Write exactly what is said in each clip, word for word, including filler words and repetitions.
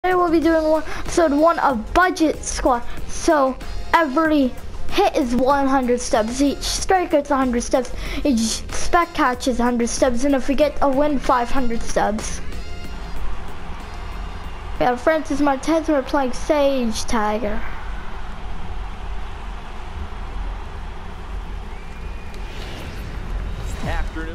Today we'll be doing one, episode one of Budget Squad. So every hit is one hundred steps, each strike gets one hundred steps, each spec catch is one hundred steps, and if we get a win, five hundred steps. We have Francis Martinez, we're playing Sage Tiger. Afternoon.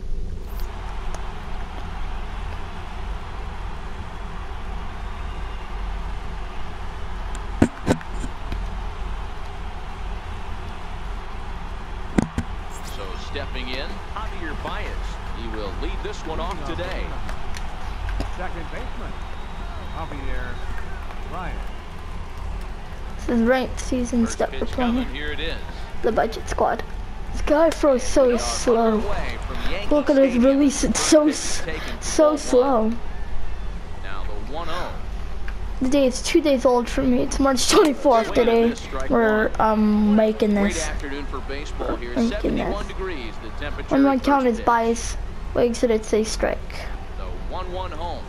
So stepping in, Javier Baez. He will lead this one off today. Second baseman, Javier Baez. This is ranked season First stuff we're pitch playing. coming, here it is. The Budget Squad. This guy throws so slow. Look at his release, it's so so slow. Now the one oh. The day is two days old for me. It's March twenty-fourth today. We're um making Great this. afternoon for baseball here. Making seventy-one this. degrees. The temperature. When my at count first is pitch. bias, legs that it's a strike. The one one home.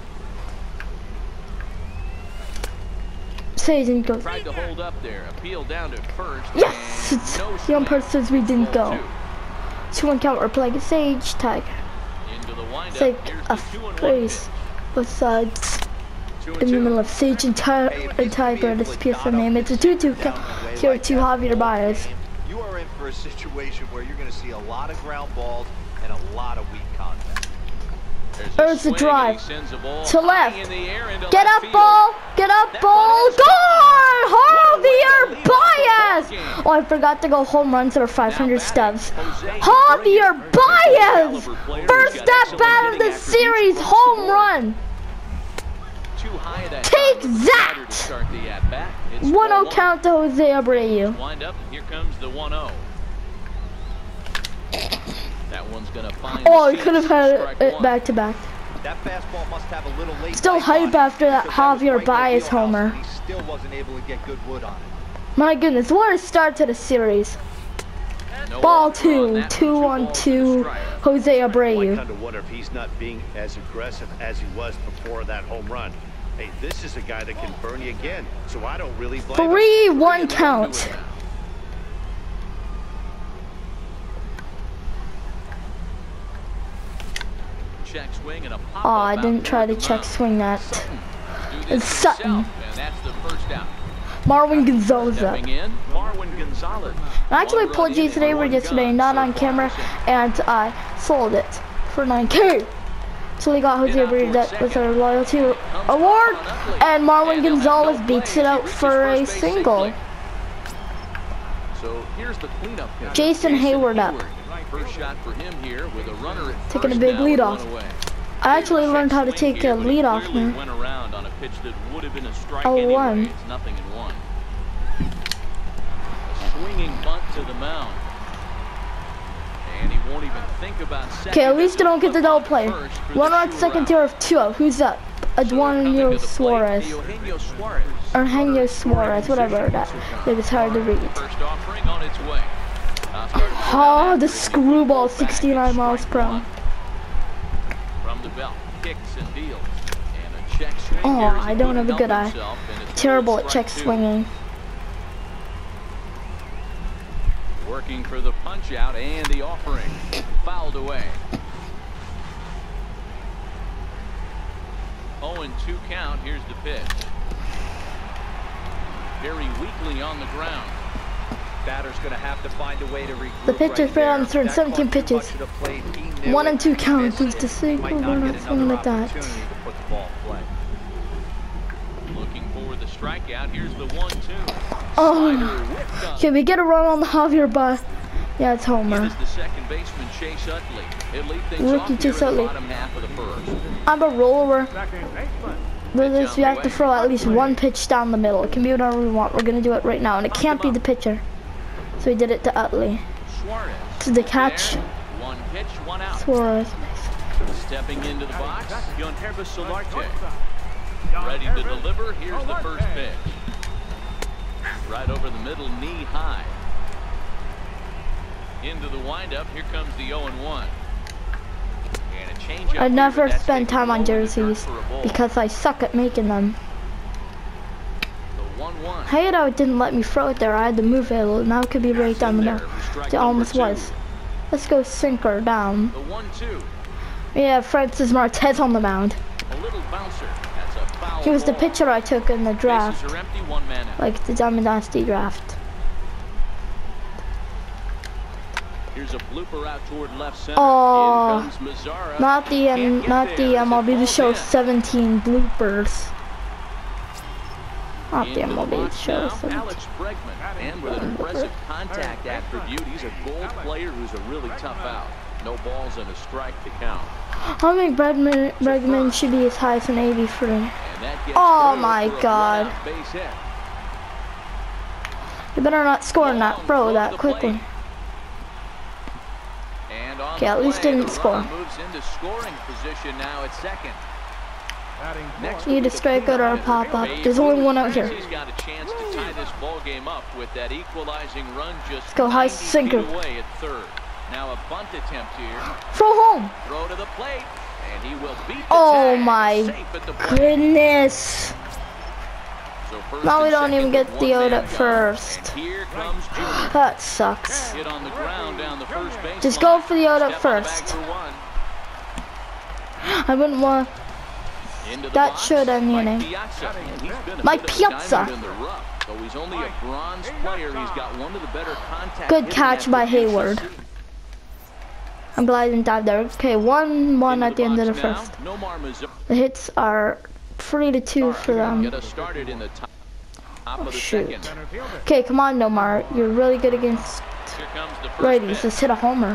Sage goes. Tried to hold up there. Appeal down to first. Yes! and It's no the umpire swing. says we didn't Ball go. two. Two one count. We're playing Sage Tiger. Into the windup. It's like Here's a the two and one phrase pitch. with sides Two and in the two. middle of Sage and, Ti and Tiger. This P S N name. It's a two two count. Here to Javier Baez. You are in for a situation where you're going to see a lot of ground balls and a lot of weak contact. There's, There's the swing, drive. and he sends a ball To high left. in the air into Get left up, field. ball! Get up, That ball! one is Gone! Javier Baez! Oh, I forgot to go home runs or five hundred steps. Javier Baez! First step out of the series, home run! Too high at that Take time. that! To start the at-bat. It's one oh one. count to Jose Abreu. Wind up, and here comes the one oh. That one's gonna find Oh, the he could have seats. had Strike it one. back to back. That fastball must have a little late. Still night hype on it, after that because that was Javier right in the Baez wheelhouse, homer. and He still wasn't able to get good wood on it. My goodness, what a start to the series. No Ball walk run. two, That two one, on balls to two, the strike. Jose I Abreu. kind of wonder if he's not being as aggressive as he was before that home run. Hey, this is a guy that can burn you again, so I don't really blame him. Three, one Into it count. now. Check swing and a pop Oh, up I out didn't try to toward the check mound. swing that. Sutton do this It's Sutton. himself, and that's the first out. Marwin Gonzalez up. Stepping in, Marwin Gonzalez. I actually One pulled run G in, today one yesterday, gun not so on far camera, this inning. and I sold it for nine K. So we got Jose Abreu, that was our loyalty award, and Marwin Gonzalez beats it out for a single. So here's the cleanup pitcher, Jason Hayward up. First shot for him here with a runner at Taking a first big now lead with off. one away. I actually learned how to Check swing take here, a but he lead off clearly now. went around on a pitch that would have been a strike Oh, anyway. one. It's nothing in one. A swinging bunt to the mound. And he won't even think about second. Okay, at least I don't get the double play. First for the One on two second route. tier of two up. Who's up? So coming Eduardo to the plate, Suarez. Eugenio Suarez. Or Eugenio Suarez, whatever that. It was hard to read. First offering on its way. Now starting to Oh, down the after he screwball, gets back. sixty-nine miles Strike per hour. one. From the belt, kicks and deals. And a check swing Oh, here as I he don't couldn't have a good help eye. himself, and it's Terrible at strike check two. swinging. Working for the punch out and the offering. Fouled away. oh and two count. Here's the pitch. Very weakly on the ground. Batter's going to have to find a way to regroup. The pitcher right fair on there. the turn, That seventeen caught too pitches. much of the plate. He knew One it. and two He count. missed Who's it. to say He might we're not not get swinging another like that? opportunity to put the ball in play. Looking for the strikeout. Here's the one two. Oh. Slider whipped up. Can we get a run on the Javier Baez? Yeah, it's It homer. is the second baseman Chase Utley. He'll lead things Rookie off here Chase in the Utley. bottom half of the first. I'm a roller. Second baseman, With this, we have to throw at least one pitch down the middle. It can be whatever we want. We're gonna do it right now, and it can't be the pitcher. So we did it to Utley. Suarez. To the catch. There. One pitch, one out. Suarez. Stepping into the box, Yonherba Solarte. Ready to deliver. Here's the first pitch. Right over the middle, knee high. Into the windup. Here comes the oh and one. And a change I never spend time on jerseys because I suck at making them. and one. I hate how it didn't let me throw it there. I had to move it a little. Now it could be right down the middle. It almost was. Let's go sinker down. The one two. Yeah, Francis Marquez on the mound. A little bouncer. That's a foul He was the ball. pitcher I took in the draft. Bases are empty, one man out. Like the Diamond Dynasty draft. Here's a blooper out toward left center. Oh, In comes Mazzara. not the Can't um, get not there the as M L B it The falls Show in. seventeen bloopers. Not the Into M L B The box Show now, seventeen. Alex Bregman, and with an impressive contact attribute, he's a gold player who's a really tough out. No balls and a strike to count. I think Bregman, Bregman should be as high as an eighty-three. And that gets Oh through my for a God. runout base hit. You better not score on that Long throw throw that to the quickly. plate. And on Okay, the at least play, didn't the score. runner moves into scoring position now at second. Batting Next Need a strikeout or a pop-up. There's only one out here. He's got a chance to tie this ball game up with that equalizing run just go high ninety sinker. feet away at third. Now a bunt attempt here. Throw home. Throw to the plate, and he will beat the Oh tag. my Safe at the plate. goodness. So first Now we and don't second even get with the one out man at gone. first. And here comes Junior. That sucks. Hit on the ground down the first base Just line. go for the out at Step on the bag first. for one. I wouldn't want. Into the That box, should end the Mike inning. Piazza. And he's been a Mike bit of a Piazza. diamond in the rough. Though he's only a bronze player, he's got one of the better contact Good hitting catch by attributes Hayward. you've seen. I'm glad I didn't dive there. Okay, one one Into at the end of the box now, first. Nomar Mazar- The hits are three to two for them. Get us started in the top, top Oh, of the shoot. second. center fielder. Okay, come on, Nomar. You're really good against Here comes the first righties. pitch. Let's hit a homer.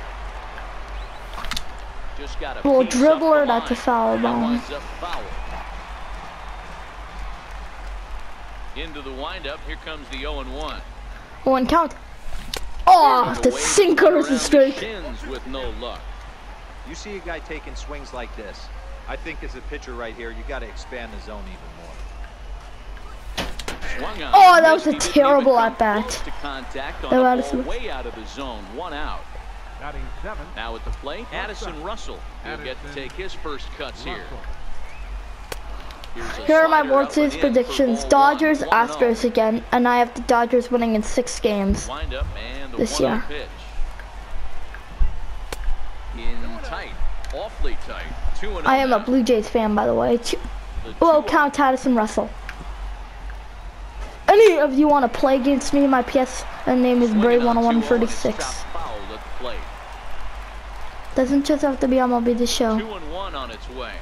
Just got a Little piece up dribbler, the that's a line. foul That ball. winds up foul. Into the windup, here comes the oh and one. One count. Oh, the Away sinker is around a the strike. shins with no luck. You see a guy taking swings like this. I think as a pitcher right here, you got to expand the zone even more. Swung on. Oh, that was a Missed. He didn't terrible even come at-bat. close to contact on That the was- ball way out of the zone. One out. Batting seven. Now at the plate, Addison Russell. He'll get to Addison take his first cuts here. Russell. Here's a Here are my slider World up Series and in for predictions. ball Dodgers, one, one and oh. Astros again, and I have the Dodgers winning in six games. Wind up and the This one oh year. pitch. In tight, awfully tight. Two and I am a now. Blue Jays fan, by the way. Two- The Well, two count Addison Russell. Any of you want to play against me? My P S name is Bray one oh one thirty-six. Doesn't just have to be M L B The Show. Two and one on its way.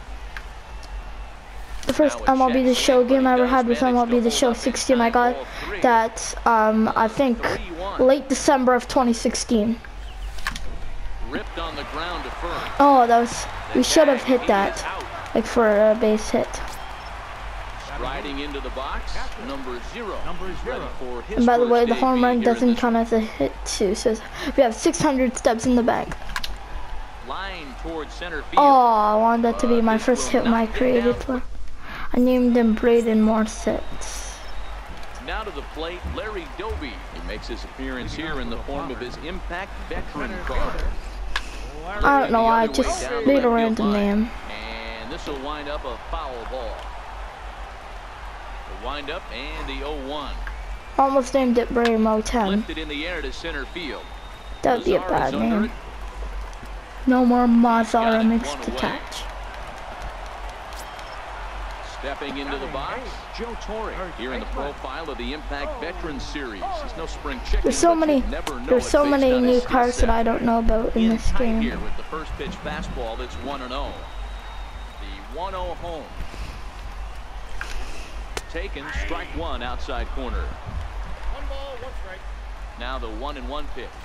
The first M L B The Show game I ever had was M L B The Show sixteen. I got that, um, I think, late December of twenty sixteen. Ripped on the ground to first. Oh, that was, we should have hit that, like for a base hit. Striding into the box, number zero. Number zero. Ready for his And by the first way, the home debut run here in doesn't this count as a hit too, so we have six hundred steps in the bag. line towards center field. Oh, I wanted that to be Uh, my this first will hit when I not get created down. play. I named him Braden Morissette. Now to the plate, Larry Doby. He makes his appearance here in the form of his Impact Veteran card. I don't know why, I The other way just down the made a left field random line. name. And this will wind up a foul ball. The wind up and the oh one. Almost named it Braymo ten. Lifted in the air to center field. That would be a Lazar bad is under name. it. No more Got Mazzara it, mixed one to away. catch. Stepping into the box, Joe Torre here in the profile of the Impact Veterans Series. He's no spring chicken. There's so but many, you'd never know there's it so based many on new his skill cards that set. I don't know about in In this tight game. here with the first pitch fastball that's one and oh. The one oh home. Taken, strike one outside corner. One ball, one strike. Now the one and one pitch.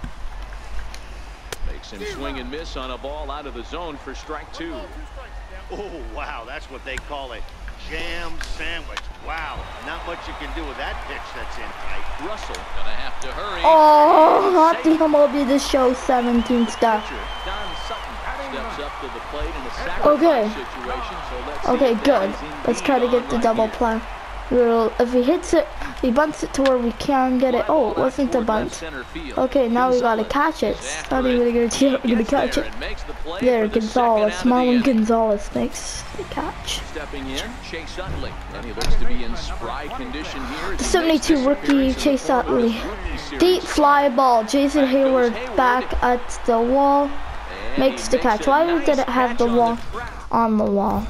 Makes him swing and miss on a ball out of the zone for strike two. Oh, wow, that's what they call a jam sandwich. Wow, not much you can do with that pitch that's in tight. Russell gonna have to hurry. Oh, not the M L B The Show seventeen stuff. Pitcher Don Sutton steps up to the plate in a sacrifice Okay. situation. So let's see Okay, if that good. is indeed Let's try to on get the right double here. play. Well, if he hits it, he bunts it to where we can get it. Oh, it wasn't a bunt. Okay, now we gotta catch it. It's not even gonna, gonna catch it. There, Gonzalez. Marlon Gonzalez makes the catch. Stepping in, Chase Utley, and he looks to be in spry condition here. The seventy-two rookie Chase Utley. Deep fly ball. Jason Hayward back at the wall. Makes the catch. Why did it have the wall on the wall?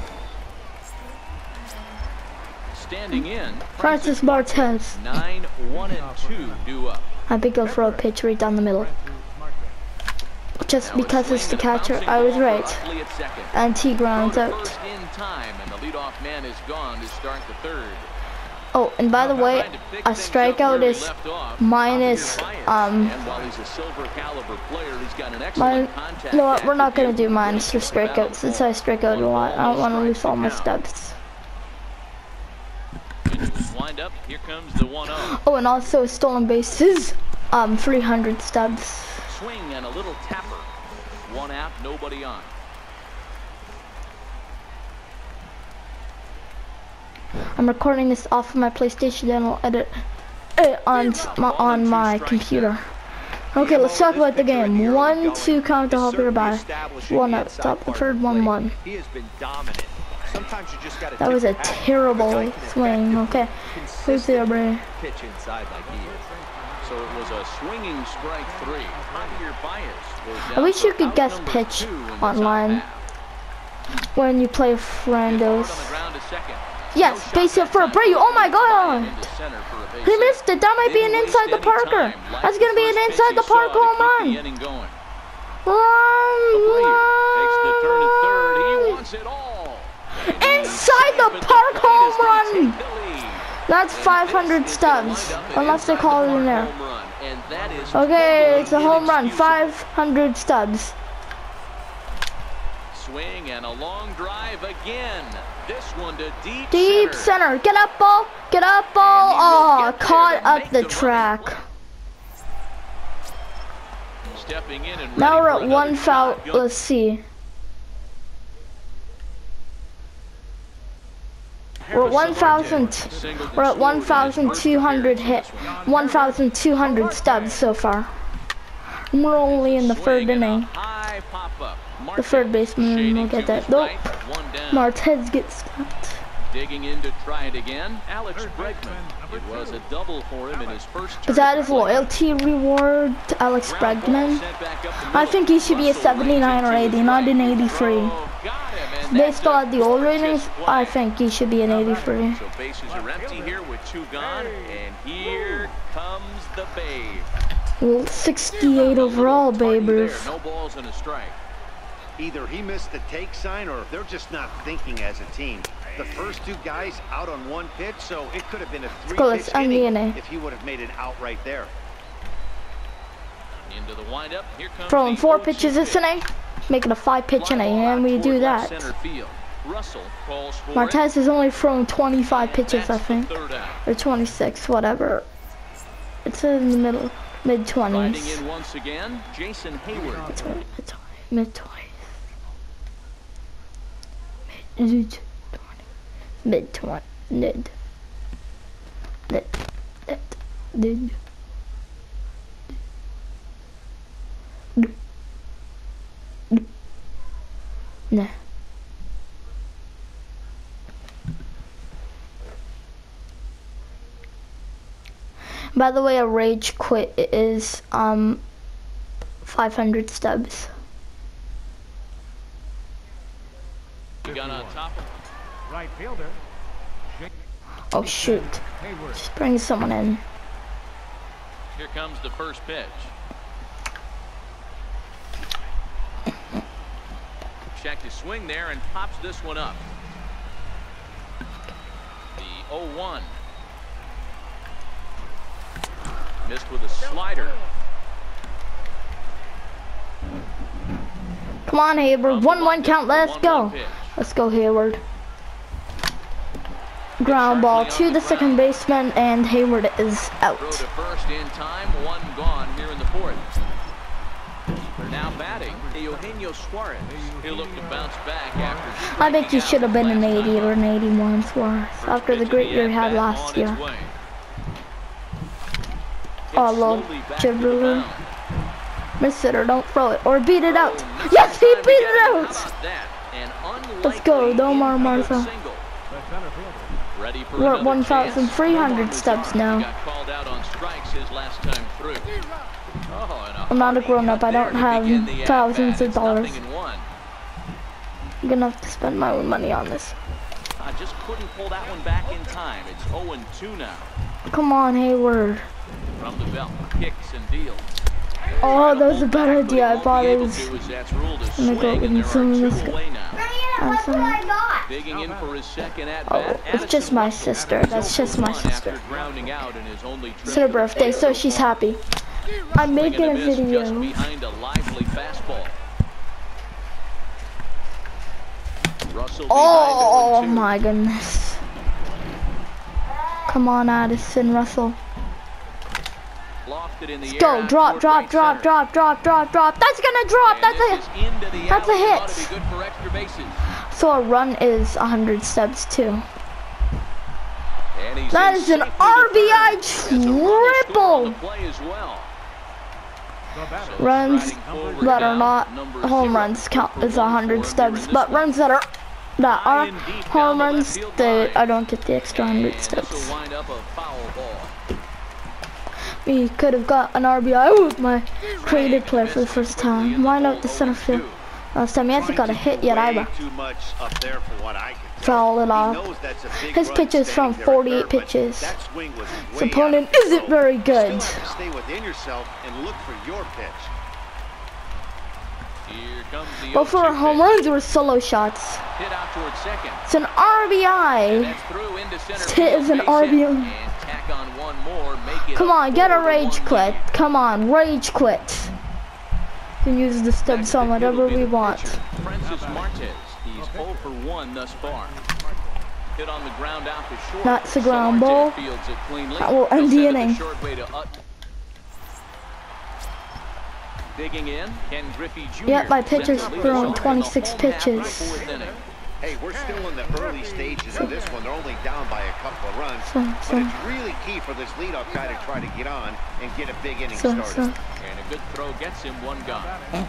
Standing in, Francis Martez. nine, one, and two due up. I think I'll throw a pitch right down the middle. Just because it's the catcher, I was right. And he grounds out. In time, and the leadoff man is gone to start the third. Oh, and by the way, a strikeout is minus, um, my, you know what, we're not going to do minus for strikeouts since I strike out a lot. I don't want to lose all my stubs. Wind up, here comes the one oh. Oh, and also stolen bases, um, three hundred stubs. Swing and a little tapper. One out, nobody on. I'm recording this off of my PlayStation and I'll edit it on my, on my computer. Okay, let's talk about the game. One, two, count to hop by. One up top, the third one, one. He has been dominant. Sometimes you just gotta That was a terrible swing. Okay, who's there, Bray? Pitch inside like he is. So it was a swinging strike three. Javier Baez. I wish you could guess pitch online when you play Frandos. Yes, base hit for Braymo. Oh my god! He missed it. That might be an inside the Parker. That's gonna be an inside the Park home run. Run, inside the Park home run. That's five hundred stubs, unless they call it in there. Okay, it's a home run. five hundred stubs. Swing and a long drive again. This one to deep, deep center. center. Get up, ball. Get up, ball. Oh, caught up the track. Stepping in and now we're at one foul. Let's see. We're at one thousand. We're at one thousand two hundred hit. one thousand two hundred stubs so far. We're only in the third inning. The third baseman will get that. Nope. Martez gets stopped. Digging in to try it again. Alex Bregman. It was a double for him in his first turn. Is that his loyalty reward, Alex Bregman? I think he should be a seventy-nine or eighty, not an eighty-three. Based on the old ratings, I think he should be an eighty-three. So bases are empty here with two gone, and here comes the Babe. Well, sixty-eight overall, Babe Ruth. No balls and a strike. Either he missed the take sign or they're just not thinking as a team. The first two guys out on one pitch, so it could have been a three-pitch inning if he would have made an out right there. Into the windup. Here comes throwing four pitches this inning, making a five-pitch inning, and we do that. Martez has only thrown twenty-five pitches, I think, or twenty-six, whatever. It's in the middle, mid-twenties. In once again, Jason Hayward. It's mid-twenties. Mid mid twenty mid mid mid nah. By the way, a rage quit is um five hundred stubs. You got on top of right fielder. Oh shoot. Just bring someone in. Here comes the first pitch. Check to swing there and pops this one up. The oh one. Missed with a slider. Come on, Hayward. one one count. Let's go. Let's go, Hayward. Ground ball to the second baseman, and Hayward is out. Throw to first in time, one gone here in the fourth. Now batting, Eugenio Suarez. He'll look to bounce back after. I think he should have been an eighty or an eighty-one Suarez after the great year he had last year. Oh, little gibber. Miss it or don't throw it or beat it out. Yes, he beat it out. Let's go, Domar Martha. We're at one thousand three hundred steps now. I'm not a grown-up. I don't have thousands of dollars. I'm gonna have to spend my own money on this. I just couldn't pull that one back in time. It's oh and two now. Come on, Hayward. From the belt, kicks and deals. Oh, that was a bad idea. I thought it was gonna go in some of this. Oh, it's just my sister. That's just my sister. It's her birthday, so she's happy. I'm making a video. Oh my goodness. Come on, Addison Russell. Let's go. Drop, drop, drop, drop, drop, drop, drop. That's gonna drop. That's a that's a hit. So a run is one hundred steps too. That is an R B I triple. Runs that are not home runs count as one hundred steps, but runs that are that are home runs, they I don't get the extra one hundred steps. We could have got an R B I with my created play for the first time. Line up the center field. Last time he hasn't got a hit yet either. Foul it off. His pitch is from forty-eight pitches. His opponent isn't very good. Stay within yourself and look for your pitch. But for home runs or solo shots, it's an R B I. This hit is an R B I. Come on, get a rage quit. Come on, rage quit. We can use the stubs on whatever we want. He's oh for one thus far. Hit on the ground out to short. That's a ground ball. That will end the inning. Digging in, Ken Griffey Junior Yep, my pitcher's thrown twenty-six pitches. Hey, we're still in the early stages of this one. They're only down by a couple of runs. So, so. But it's really key for this leadoff guy to try to get on and get a big inning So, started. so. And a good throw gets him one gone.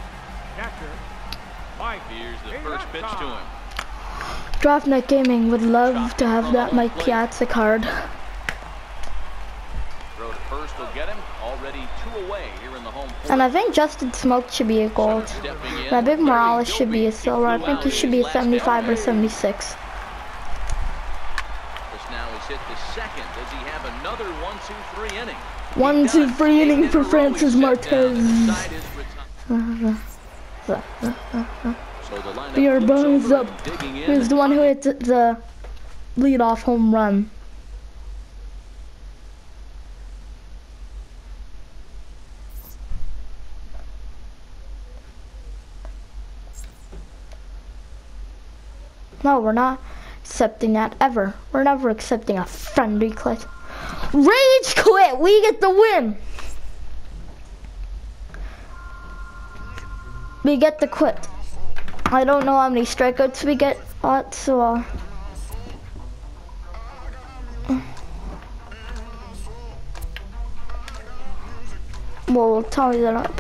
Here's the first pitch to him. Draftnet Gaming would love to have that Mike Piazza card. Throw to first will get him. Already two away here in the home. And I think Justin Smoke should be a gold. My Big Morales should be a silver. I think he should be a seventy-five or seventy-six. This now is hit the second. Does he have another one, two, three inning? One, two, three inning for Francis Marquez. Your bones up. Here's the one who hit the leadoff home run. No, we're not accepting that ever. We're never accepting a friendly quit. Rage quit! We get the win! We get the quit. I don't know how many strikeouts we get, but so uh, well, we'll tally that up.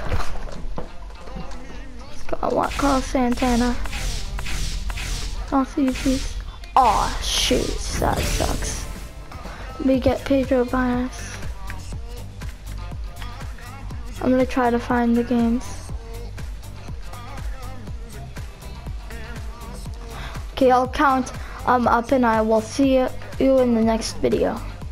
Let's go. I want Carlos Santana. I'll see if he's. Aw, shoot, that sucks. We get Pedro Baez. I'm gonna try to find the games. Okay, I'll count um up and I will see you in the next video.